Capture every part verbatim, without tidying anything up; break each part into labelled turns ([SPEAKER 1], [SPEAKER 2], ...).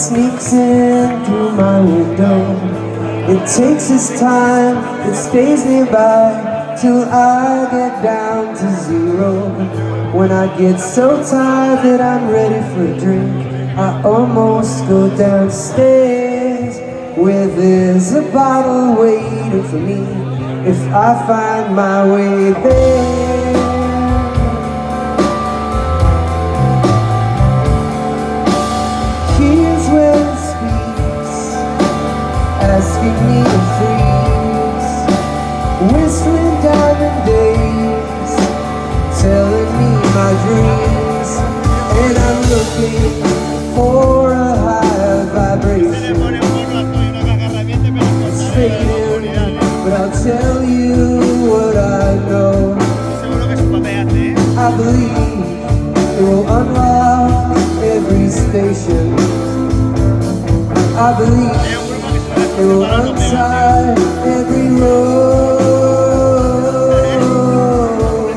[SPEAKER 1] sneaks in through my window. It takes its time, it stays nearby till I get down to zero. When I get so tired that I'm ready for a drink, I almost go downstairs where there's a bottle waiting for me if I find my way there. Here's where it speaks, asking me to freeze, whistling diamond days, telling me my dreams, and I'm looking for a higher vibration. It's fading, but I'll tell you what I know. I believe it will unlock every station. I believe it will untie every road.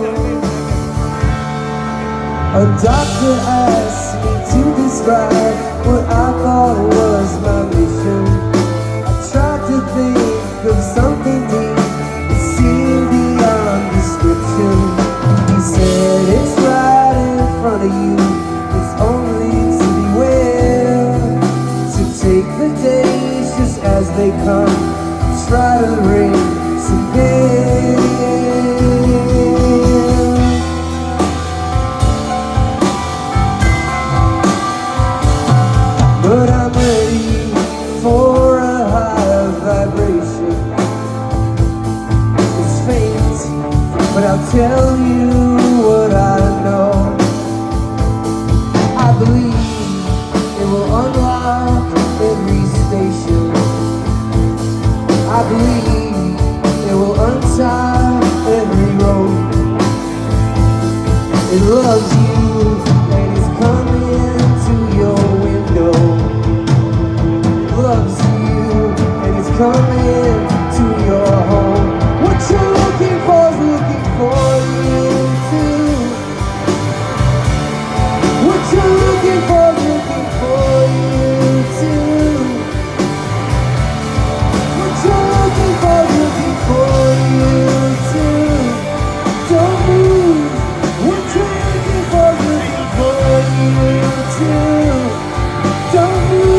[SPEAKER 1] A doctor asked me to describe what I thought was my mission. I tried to think of something deep that seemed beyond description. He said, it's right in front of you, it's only to beware, to take the days just as they come, try to ring some bells. But I'm ready for a higher vibration. It's faint, but I'll tell you what I know. I believe it will unlock every station. I believe it will untie every road. It loves you and it's coming to your window. Loves you and it's coming to your home. What you're looking for is looking for you too. What you're looking for is looking for you too. What you're looking for is looking for you too. Don't move. What you're looking for is looking for you too. Don't move.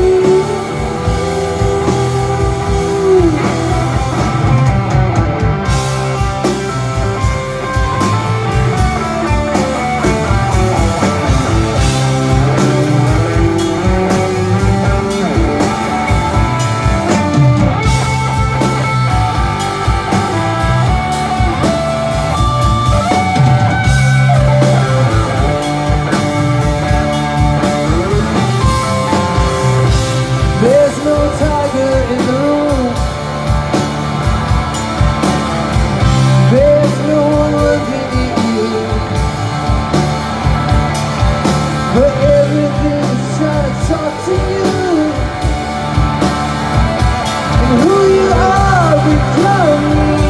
[SPEAKER 1] There's no tiger in the room. There's no one looking at you. But everything is trying to talk to you. And who you are becoming.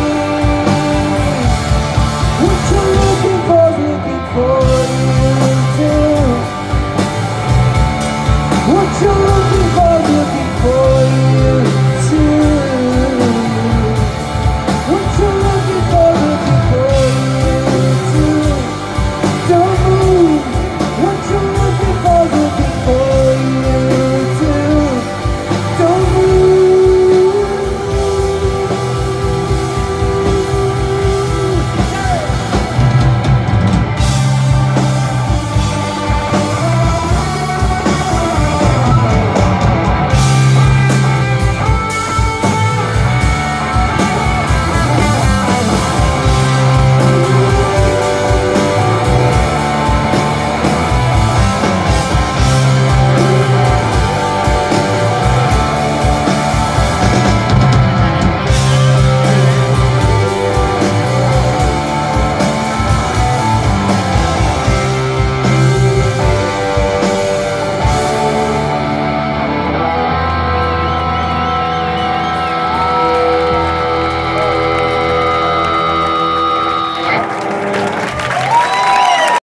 [SPEAKER 1] What you're looking for is looking for you too. What you're looking for